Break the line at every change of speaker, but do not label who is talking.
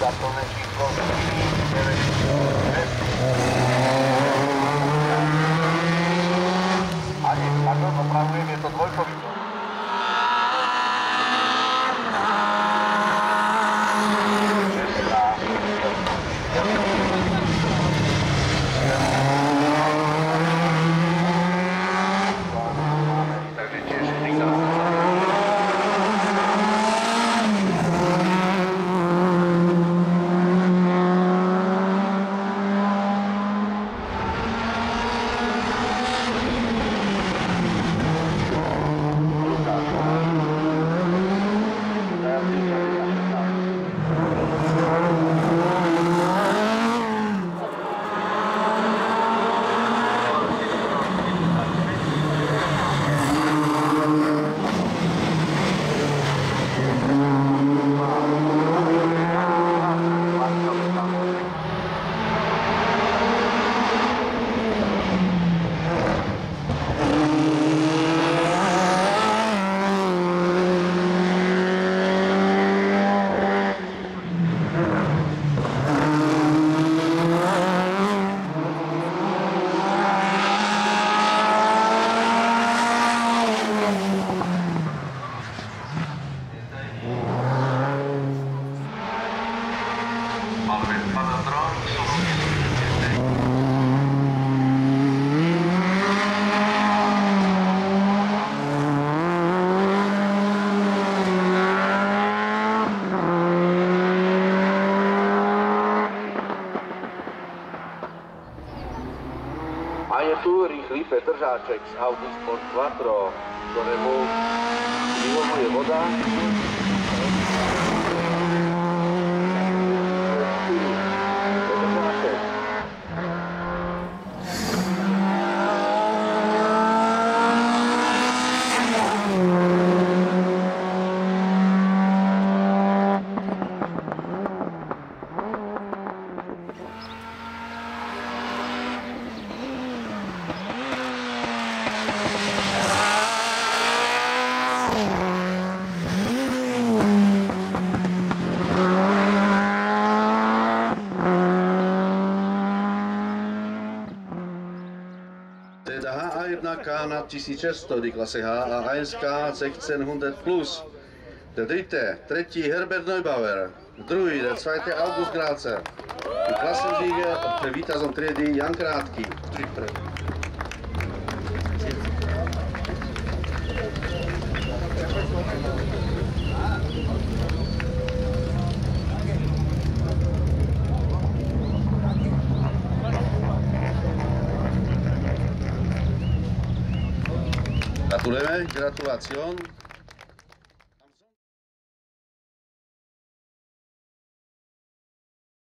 Kartovné číslo 496. Ani, pardon, opravujem, je to dvojkový. Takže tiež nikto. A je tu rýchly Petržáček z Audi Sport Quattro, ktorému vyhovuje voda. Petržáček.
Der HA1K nad 1600, die Klasse HA1K 1600 plus. Der tretí Herbert Neubauer, druhý, der zweite August Grazer. Die Klassensieger, der Víťazom triedy Jan Krátký. Gratulujeme, gratulacjon.